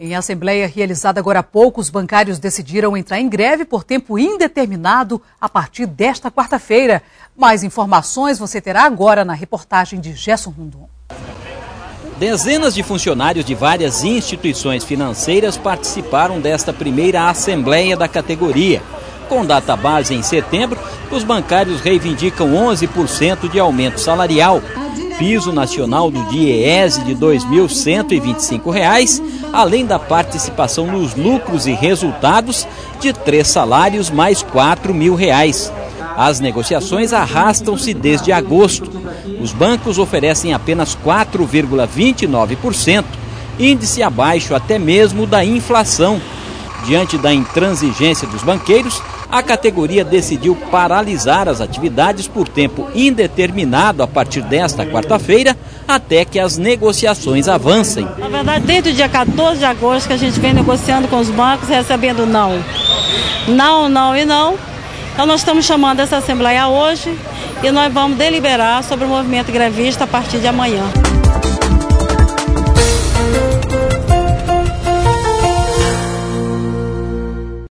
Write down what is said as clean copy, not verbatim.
Em assembleia realizada agora há pouco, os bancários decidiram entrar em greve por tempo indeterminado a partir desta quarta-feira. Mais informações você terá agora na reportagem de Gerson Rondon. Dezenas de funcionários de várias instituições financeiras participaram desta primeira assembleia da categoria. Com data base em setembro, os bancários reivindicam 11% de aumento salarial, piso nacional do DIEESE de R$ 2.125, além da participação nos lucros e resultados de 3 salários mais R$ 4.000. As negociações arrastam-se desde agosto. Os bancos oferecem apenas 4,29%, índice abaixo até mesmo da inflação. Diante da intransigência dos banqueiros, a categoria decidiu paralisar as atividades por tempo indeterminado a partir desta quarta-feira, até que as negociações avancem. Na verdade, desde o dia 14 de agosto que a gente vem negociando com os bancos, recebendo não. Não, não e não. Então nós estamos chamando essa assembleia hoje e nós vamos deliberar sobre o movimento grevista a partir de amanhã.